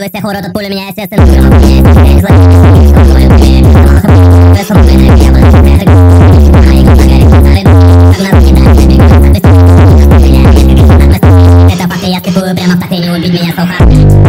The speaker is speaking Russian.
Появилась охора, тут пуля меня, естественно, громко меня, естественно, я не злой. Что твою тебе, это самое, я буду я иглу загорит, старый, как у нас не дать, это факт, я скипую прямо в так и не убить меня, so hard.